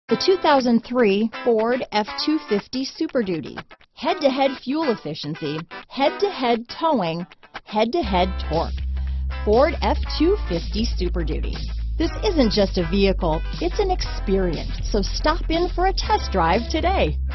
The 2003 Ford F-250 Super Duty. Head-to-head fuel efficiency, head-to-head towing, head-to-head torque. Ford F-250 Super Duty. This isn't just a vehicle, it's an experience. So stop in for a test drive today.